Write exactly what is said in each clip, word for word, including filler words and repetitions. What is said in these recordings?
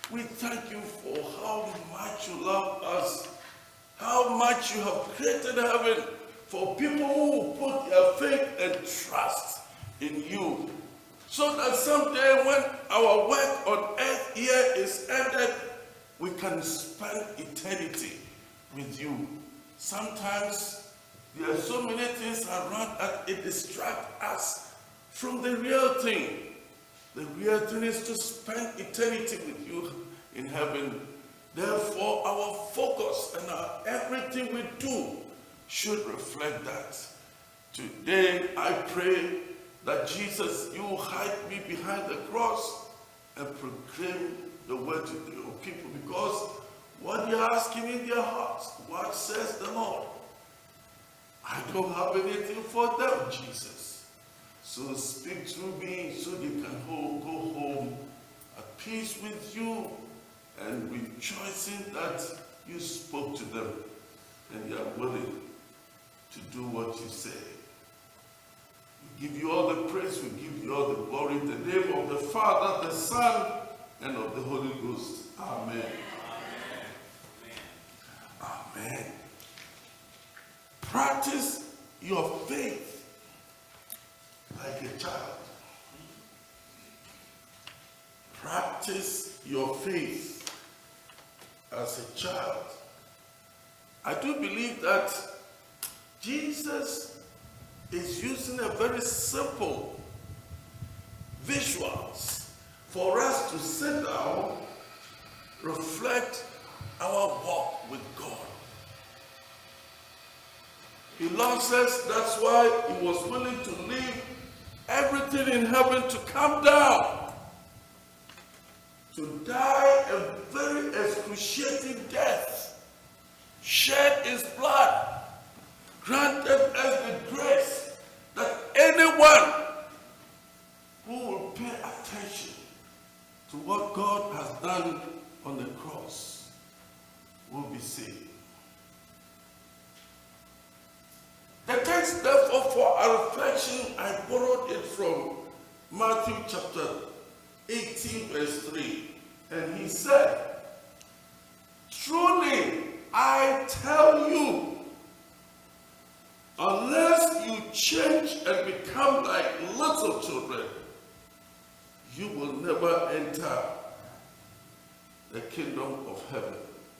we thank you for how much you love us, how much you have created heaven for people who put their faith and trust in you. So that someday when our work on earth here is ended, we can spend eternity with you. Sometimes there are so many things around that it distracts us from the real thing. The real thing is to spend eternity with you in heaven. Therefore, our focus and our everything we do should reflect that. Today, I pray that Jesus, you hide me behind the cross and proclaim the word to your people, because what you're asking in their hearts, what says the Lord? I don't have anything for them, Jesus. So speak through me so they can go home at peace with you and rejoicing that you spoke to them and they are willing to do what you say. We give you all the praise, we give you all the glory in the name of the Father, the Son, and of the Holy Ghost. Amen. Amen. Amen. Practice your faith like a child. Practice your faith as a child. I do believe that Jesus is using a very simple visuals for us to sit down, reflect our walk with God. He loves us, that's why he was willing to leave everything in heaven to come down, to die a very excruciating death, shed his blood, granted us the grace that anyone who will pay attention to what God has done on the cross will be saved. The text, therefore, for our reflection, I borrowed it from Matthew chapter eighteen, verse three. And he said, "Truly, I tell you, unless you change and become like little children, you will never enter the kingdom of heaven."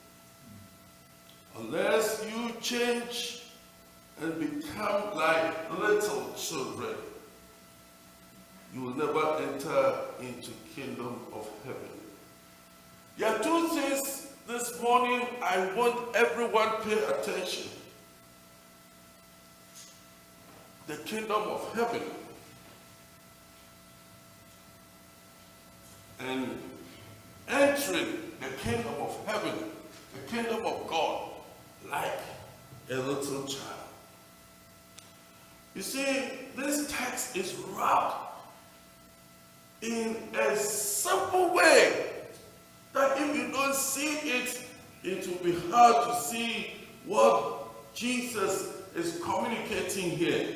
Unless you change and become like little children, you will never enter into kingdom of heaven. There are two things this morning I want everyone to pay attention. The kingdom of heaven and entering the kingdom of heaven, the kingdom of God, like a little child. You see, this text is wrapped in a simple way that if you don't see it, it will be hard to see what Jesus is communicating here.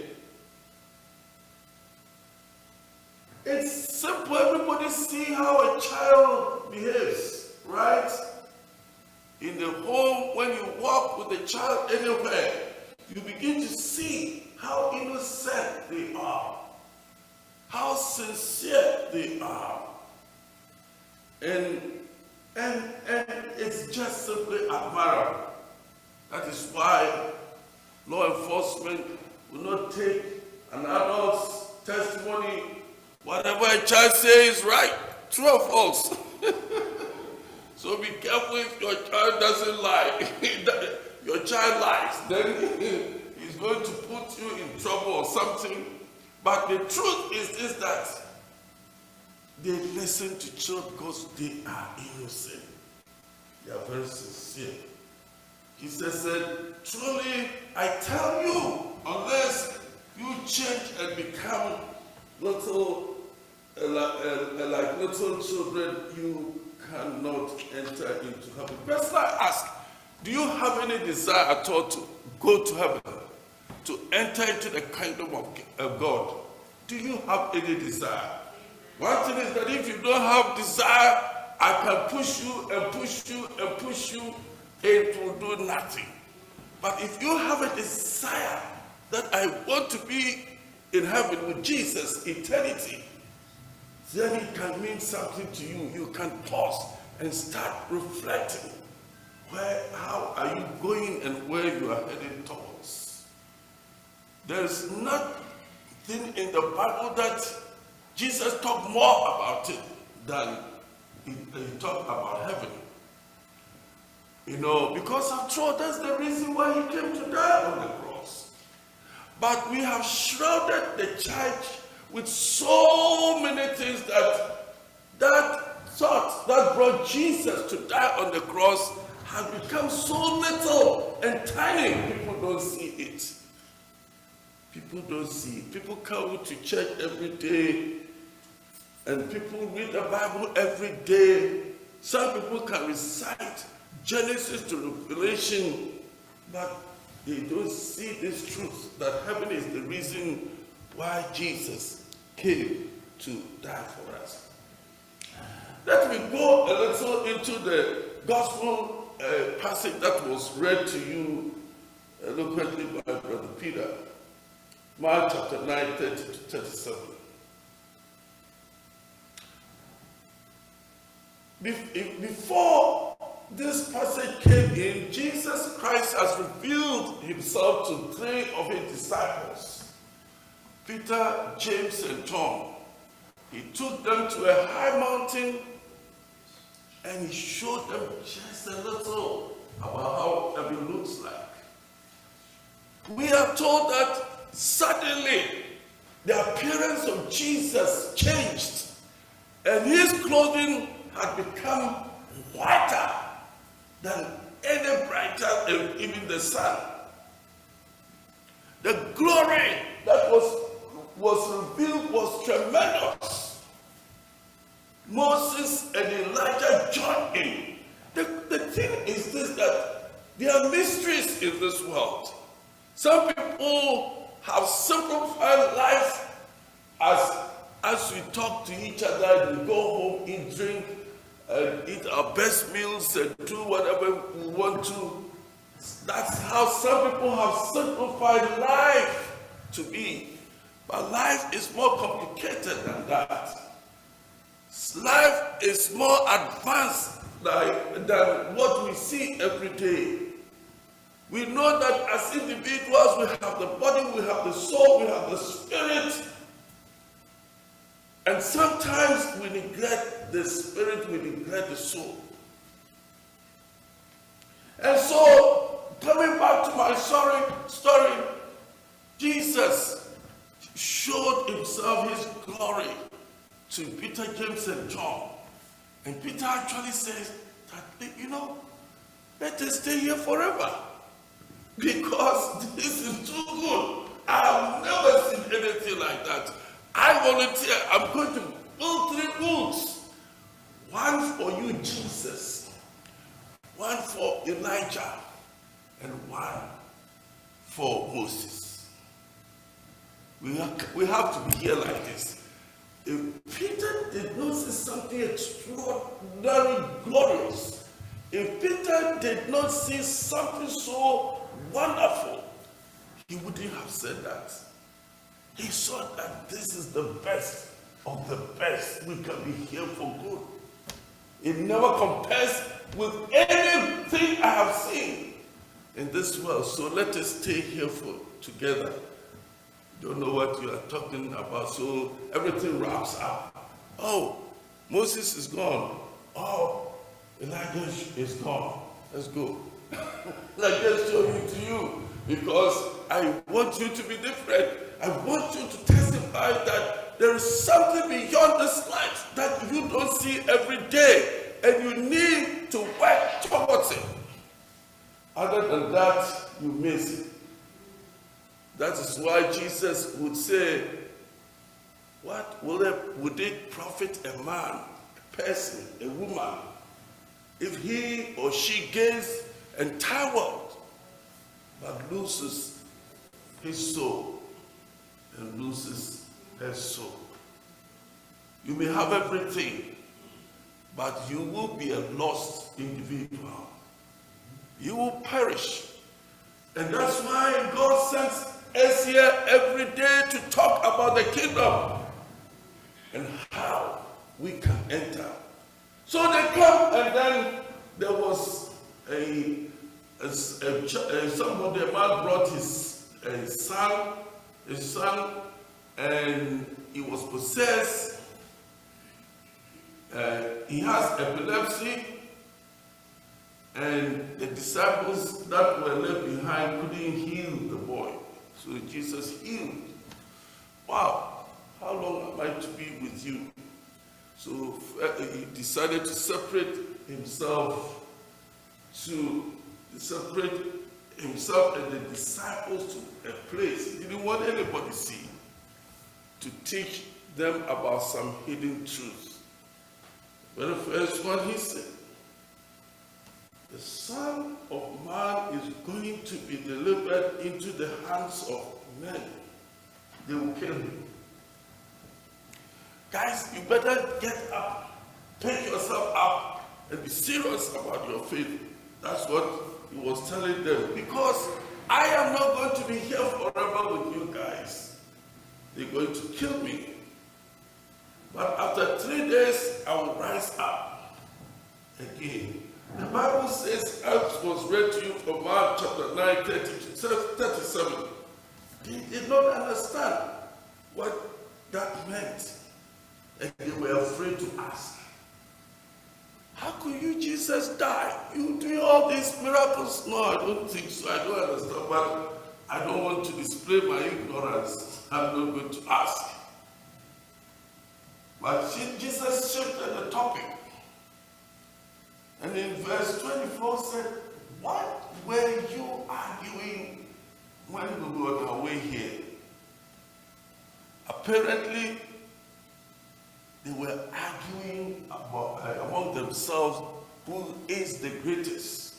It's simple. Everybody see how a child behaves, right? In the home, when you walk with a child anywhere, you begin to see how innocent they are, how sincere they are. And, and, and it's just simply admirable. That is why law enforcement will not take an adult's testimony. Whatever a child says is right, true or false. So be careful if your child doesn't lie. Your child lies, then he's going to put you in trouble or something. But the truth is, is that they listen to children because they are innocent. They are very sincere. Jesus said, "Truly, I tell you, unless you change and become little, uh, uh, like little children, you cannot enter into heaven." First, I ask, do you have any desire at all to go to heaven, to enter into the kingdom of, of God? Do you have any desire? One thing is that if you don't have desire, I can push you and push you and push you, it will do nothing. But if you have a desire that I want to be in heaven with Jesus, eternity, then it can mean something to you. You can pause and start reflecting. Where, how are you going and where you are heading towards? There's nothing in the Bible that Jesus talked more about it than he, he talked about heaven. You know, because after all, that's the reason why he came to die on the cross. But we have shrouded the church with so many things that that thought that brought Jesus to die on the cross has become so little and tiny. People don't see it. People don't see it. People come to church every day and people read the Bible every day. Some people can recite Genesis to Revelation, but they don't see this truth that heaven is the reason why Jesus came to die for us. Let me go a little into the gospel uh, passage that was read to you eloquently by Brother Peter. Mark chapter nine, thirty to thirty-seven. Before this passage came in, Jesus Christ has revealed himself to three of his disciples, Peter, James, and John. He took them to a high mountain and he showed them just a little about how heaven looks like. We are told that suddenly the appearance of Jesus changed and his clothing had become whiter than any brighter, even the sun. The glory that was, was revealed was tremendous. Moses and Elijah joined in. The, the thing is this, that there are mysteries in this world. Some people have simplified life as, as we talk to each other and we go home, eat, drink, and eat our best meals and do whatever we want to. That's how some people have simplified life to be. But life is more complicated than that. Life is more advanced than, than what we see every day. We know that as individuals, we have the body, we have the soul, we have the spirit. And sometimes we neglect the spirit, we neglect the soul. And so, coming back to my story, story, Jesus showed himself his glory to Peter, James, and John. And Peter actually says that, you know, let us stay here forever. Because this is too good. I have never seen anything like that. I volunteer. I'm going to build three booths. One for you, Jesus. One for Elijah. And one for Moses. We have, we have to be here like this. If Peter did not see something extraordinary, glorious, if Peter did not see something so wonderful, he wouldn't have said that. He saw that this is the best of the best. We can be here for good. It never compares with anything I have seen in this world. So let us stay here for together. Don't know what you are talking about. So everything wraps up. Oh, Moses is gone. Oh, Elijah is gone. Let's go. Like just show you to you, because I want you to be different. I want you to testify that there is something beyond this life that you don't see every day, and you need to work towards it. Other than that, you miss it. That is why Jesus would say, what will it, would it profit a man, a person, a woman, if he or she gains the entire world but loses his soul and loses her soul? You may have everything, but you will be a lost individual. You will perish. And that's why God sends us here every day to talk about the kingdom and how we can enter. So they come, and then there was a, a, a, a somebody, a man brought his a son, his son, and he was possessed. Uh, he has epilepsy, and the disciples that were left behind couldn't heal the boy. So Jesus healed. Wow, how long am I to be with you? So uh, he decided to separate himself to separate himself and the disciples to a place. He didn't want anybody to see, to teach them about some hidden truths. But the first one he said, the Son of Man is going to be delivered into the hands of men. They will kill him. Guys, you better get up, pick yourself up, and be serious about your faith. That's what he was telling them. Because I am not going to be here forever with you guys. They're going to kill me. But after three days, I will rise up again. The Bible says, as was read to you from Mark chapter nine, thirty-seven. They did not understand what that meant. And they were afraid to ask. How could you, Jesus, die? You do all these miracles? No, I don't think so. I don't understand. But I don't want to display my ignorance. I'm not going to ask. But Jesus shifted the topic. And in verse twenty-four said, what were you arguing when we were on our way here? Apparently, they were arguing about, uh, among themselves who is the greatest.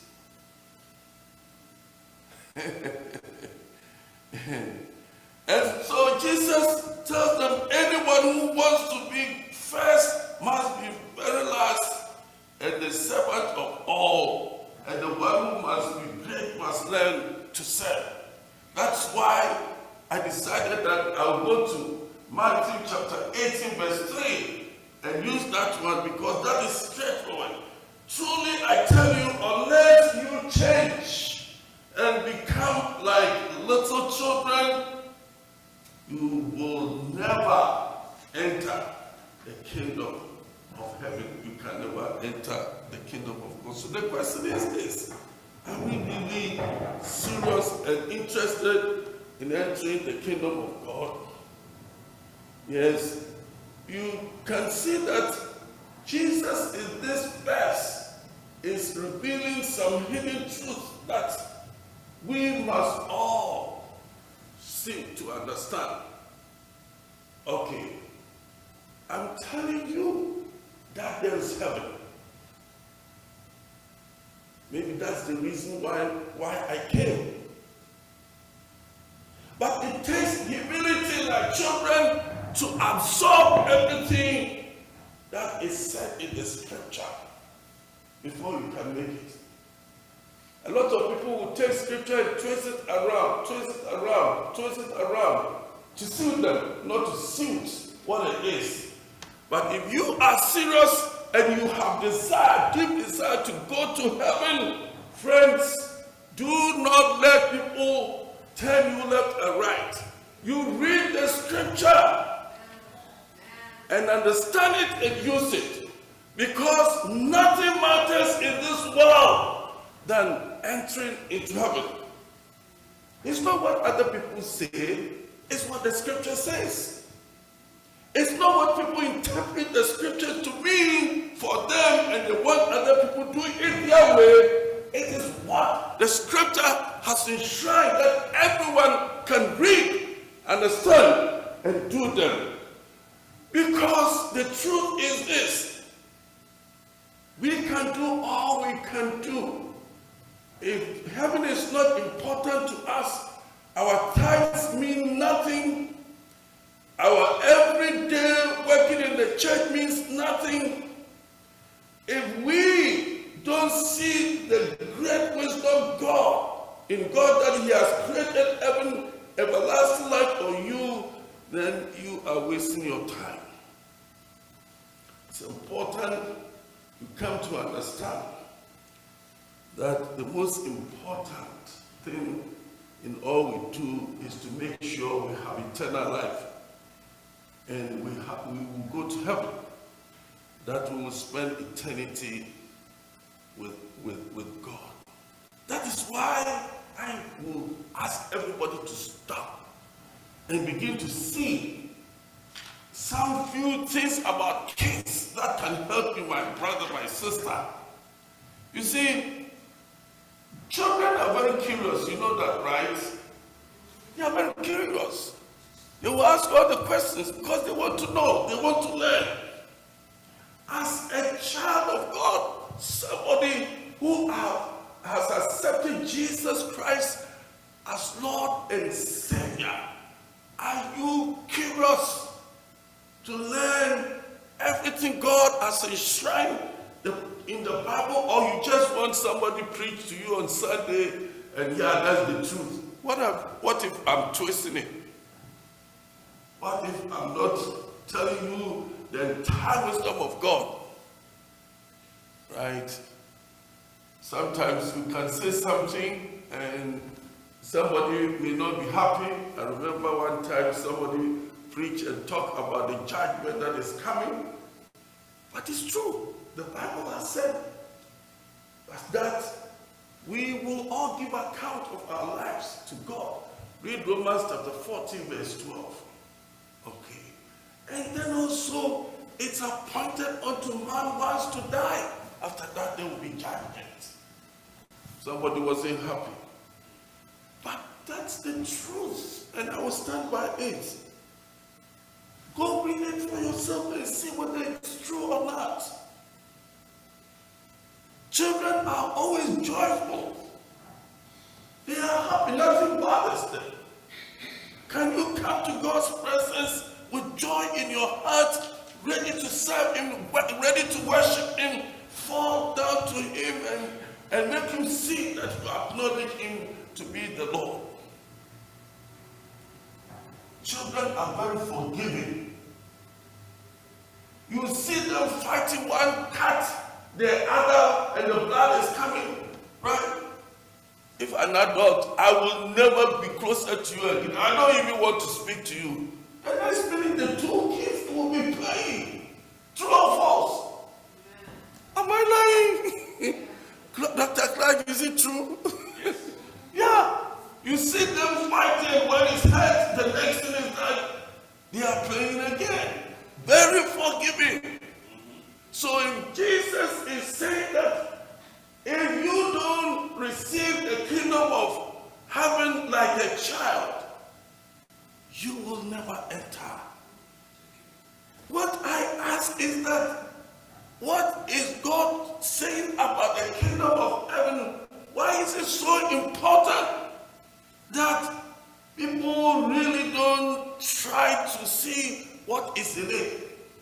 And so Jesus tells them, anyone who wants to be first must be very last and the servant of all. And the one who must be great must learn to serve. That's why I decided that I'll go to Matthew chapter eighteen verse three and use that one because that is straightforward. Truly I tell you, unless you change and become like little children, you will never enter the kingdom of heaven. You can never enter the kingdom of God. So the question is this: are we really serious and interested in entering the kingdom of God? Yes, you can see that Jesus in this verse is revealing some hidden truth that we must all seek to understand. Okay, I'm telling you that there is heaven. Maybe that's the reason why, why I came. But it takes humility like children to absorb everything that is said in the scripture before you can make it. A lot of people will take scripture and twist it around, twist it around, twist it around to suit them, not to suit what it is. But if you are serious and you have desire, deep desire to go to heaven, friends, do not let people tell you left and right. You read the scripture and understand it and use it, because nothing matters in this world than entering into heaven. It's not what other people say, it's what the scripture says. It's not what people interpret the scriptures to mean for them and they want other people doing it their way. It is what the scripture has enshrined that everyone can read, understand, and do them. Because the truth is this: we can do all we can do. If heaven is not important to us, our tithes mean nothing. Our everyday working in the church means nothing. If we don't see the great wisdom God, in God that he has created heaven, everlasting life for you, then you are wasting your time. It's important you come to understand that the most important thing in all we do is to make sure we have eternal life and we, have, we will go to heaven, that we will spend eternity with, with, with God. That is why I will ask everybody to stop and begin to see some few things about kids that can help you, my brother, my sister. You see, children are very curious, you know that, right? They are very curious. They will ask all the questions because they want to know, they want to learn. As a child of God, somebody who have, has accepted Jesus Christ as Lord and Savior, are you curious to learn everything God has enshrined in the Bible, or you just want somebody to preach to you on Sunday and yeah, that's the truth? What if, what if I'm twisting it? What if I'm not telling you the entire wisdom of God? Right? Sometimes you can say something and somebody may not be happy. I remember one time somebody preached and talked about the judgment that is coming. But it's true. The Bible has said that we will all give account of our lives to God. Read Romans chapter fourteen, verse twelve. Okay. And then also, it's appointed unto man once to die. After that, there will be judgment. Somebody wasn't happy. But that's the truth, and I will stand by it. Go read it for yourself and see whether it's true or not. Children are always joyful. They are happy, nothing bothers them. Can you come to God's presence with joy in your heart, ready to serve him, ready to worship him, fall down to him and, and make him see that you acknowledge him to be the Lord? Children are very forgiving. You see them fighting one cat, the other, and the blood is coming, right? If an adult, I will never be closer to you again. I don't even want to speak to you. And next minute, the two kids will be playing. True or false? Am I lying? Doctor Clark, is it true? Yeah. You see them fighting. When it's hurt, the next thing is that they are playing again. Very forgiving. So if Jesus is saying that if you don't receive the kingdom of heaven like a child, you will never enter. What I ask is that, what is God saying about the kingdom of heaven? Why is it so important that people really don't try to see what is in it?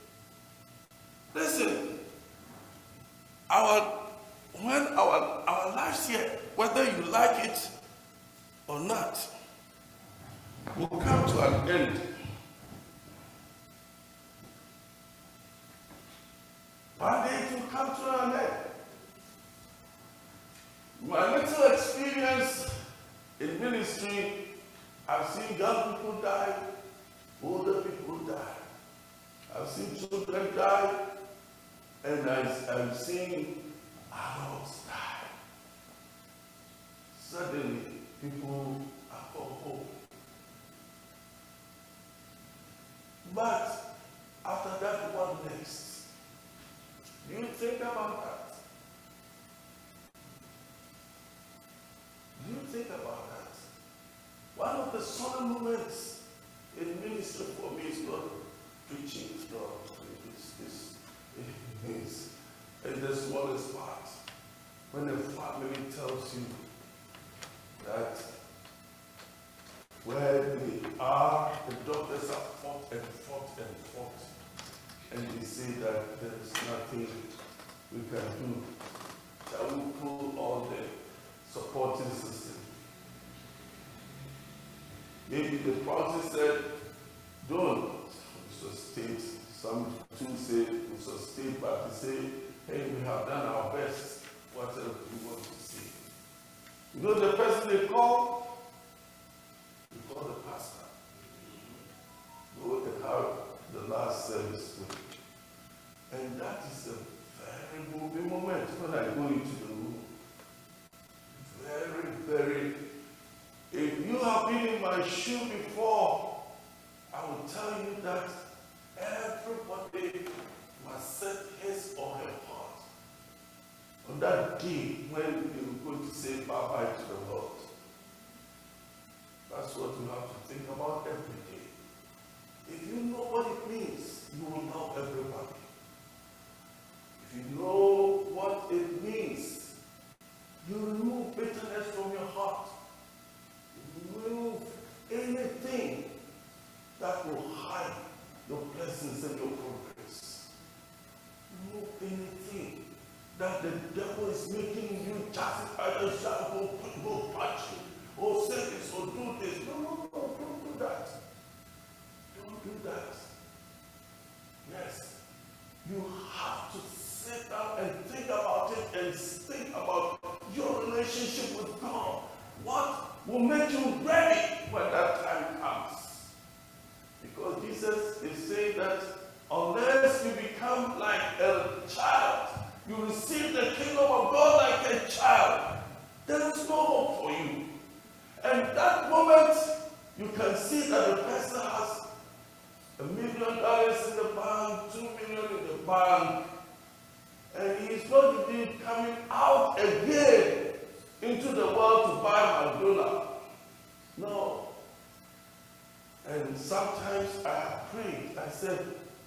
Listen, our, when our, our lives here, whether you like it or not, will come to an end. One day it will come to an end. My little experience in ministry, I've seen young people die, older people die. I've seen children die, and I've, I've seen adults die. Suddenly, people are called home. But after that, what next? Do you think about that? Do you think about that? One of the solemn moments in ministry for me is not preaching, it's not, it's, it's, it's, it's the smallest part. When the family tells you that where they are, the doctors have fought and fought and fought, and they say that there is nothing we can do? Shall we pull all the supporting system? Maybe the party said, don't sustain. Some two say we sustain, but they say, hey, we have done our best. What else do we want to see? You know the person they call? They call the pastor. Go and have the last service with him. And that is a very moving moment when I go into the room. Very, very. If you have been in my shoe before, I will tell you that everybody must set his or her part on that day when you're going to say bye-bye to the Lord. That's what you have to think about every day. If you know what it means, you will love everybody. If you know what it means, you remove bitterness from your heart. You remove anything that will hide your blessings and your progress. Remove anything that the devil is making you justify yourself, go, go punch you, or say this, or do this. No, no, no, don't do that. Don't do that. Yes, you have to sit down and think about it and think about your relationship with God. What will make you ready when that time comes? Because Jesus is saying that unless you become like a child, you receive the kingdom of God like a child, there is no hope for you. And that moment, you can see that the person has a million dollars in the bank, two million in the bank, and he is not even coming out again into the world to buy McDonald's. No. And sometimes I have prayed, I said,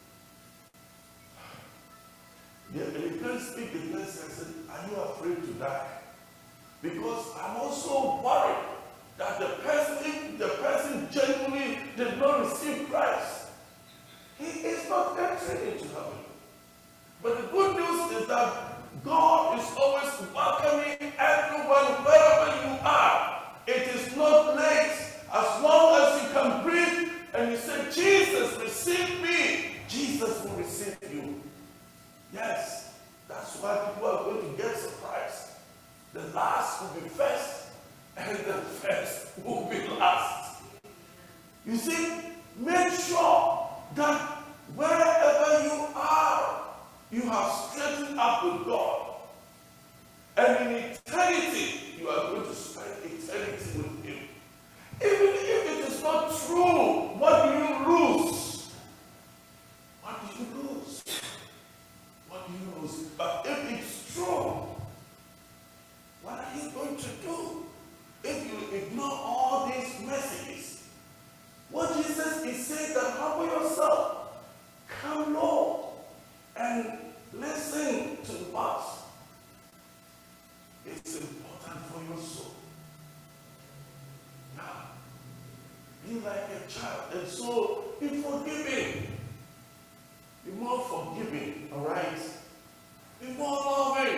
yeah, the person speak the person, I said, are you afraid to die? Because I'm also worried that the person, if the person genuinely did not receive Christ, he is not entering into heaven. But the good news is that God is always welcoming everyone wherever you are. It is not late. As long as you can breathe and you say, Jesus, receive me, Jesus will receive you. Yes, that's why people are going to get surprised. The last will be first, and the first will be last. You see, make sure that wherever you are, you have straightened up with God. And in eternity, you are going to spend eternity with Him. Even if it is not true, what do you lose? What do you lose? What do you lose? But if it's true, what are you going to do if you ignore all these messages? What Jesus is saying, that humble yourself, come low, and listen to what is important for your soul. Now, be like a child, and so be forgiving. Be more forgiving, all right? Be more loving.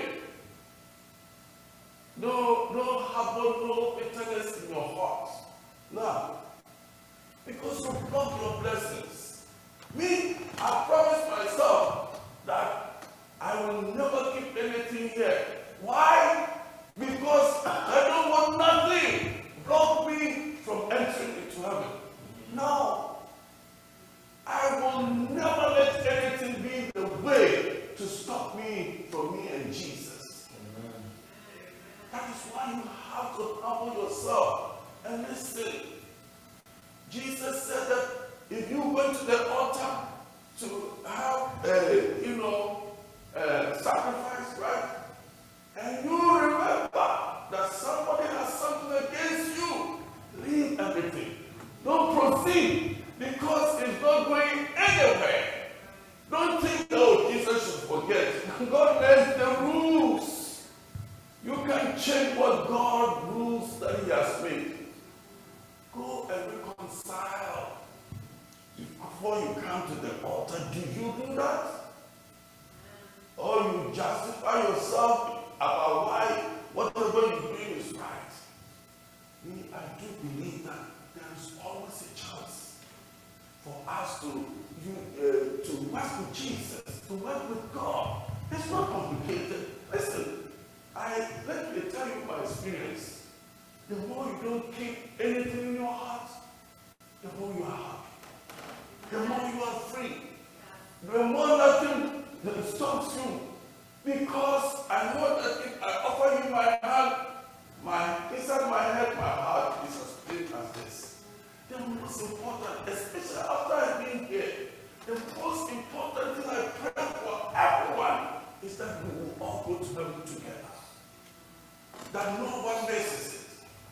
No, no harbor, no bitterness in your heart. No. Because you block your blessings. Me, I promised myself that I will never keep anything here. Why? Because I don't want nothing block me from entering into heaven. No. I will never let anything be in the way to stop me from me and Jesus. Amen. That is why you have to humble yourself and listen. Jesus said that if you went to the altar to have a, you know, a sacrifice, right? And you remember that somebody has something against you, leave everything. Don't proceed, because it's not going anywhere. Don't think, oh, Jesus should forget. God has the rules. You can change what God rules that He has made. Go and reconcile before you come to the altar. Do you do that? Or you justify justify yourself about why whatever you're doing is right. Me, I do believe that there is always a chance for us to, you, uh, to work with Jesus, to work with God. It's not complicated. Listen, I let me tell you my experience. The more you don't keep anything in your heart, the more you are happy. The more you are free. The more nothing that stops you. Because I know that if I offer you my hand, my inside my head, my heart is as plain as this. The most important, especially after I've been here, the most important thing I pray for everyone is that we will all go to heaven together. That no one misses it.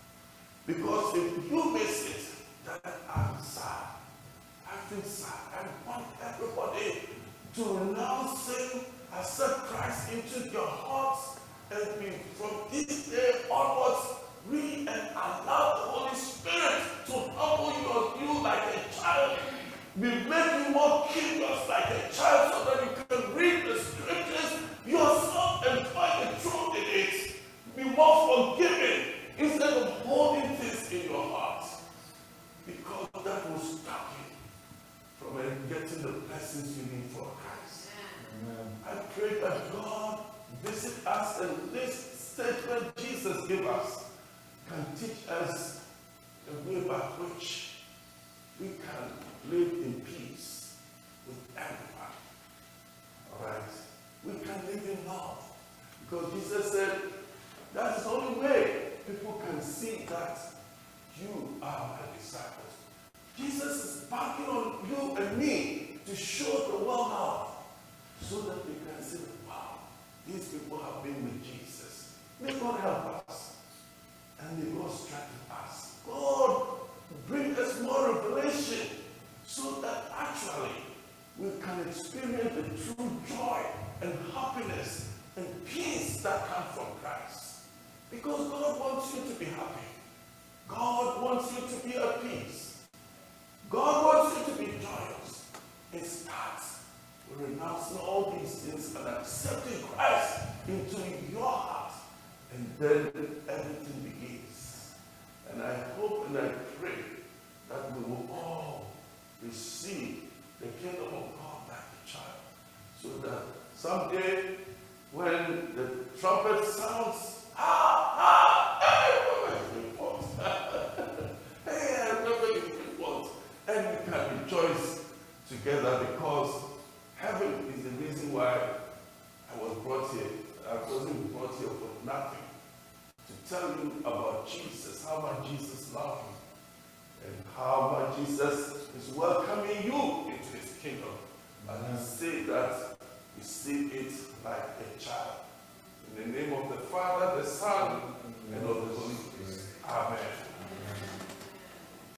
Because if you miss it, then I'm sad. I feel sad. I want everybody to renounce sin, accept Christ into your hearts, and be from this day onwards, read and allow the Holy Spirit to humble your, you like a child. We make you more curious like a child so that you can read the scriptures yourself and find the truth in it. Be more forgiving instead of holding things in your heart. Because that will stop you from getting the blessings you need for Christ. Amen. I pray that God visit us, and this statement Jesus gave us can teach us the way by which we can live in peace with everyone. All right? We can live in love. Because Jesus said, that's the only way people can see that you are my disciples. Jesus is banking on you and me to show the world love so that we can say, wow, these people have been with Jesus. May God help us and may God strengthen us. God, bring us more revelation so that actually we can experience the true joy and happiness and peace that come from Christ. Because God wants you to be happy. God wants you to be at peace. God wants you to be joyous. It starts with renouncing all these things and accepting Christ into your heart. And then everything begins. And I hope and I pray that we will all receive the kingdom of God like a child. So that someday when the trumpet sounds, ah, ah, everybody reports. Hey, everybody reports. And we can rejoice together because heaven is the reason why I was brought here. I wasn't brought here for nothing. To tell you about Jesus, how much Jesus loves you, and how much Jesus is welcoming you into his kingdom. And I say that receive it like a child. In the name of the Father, the Son,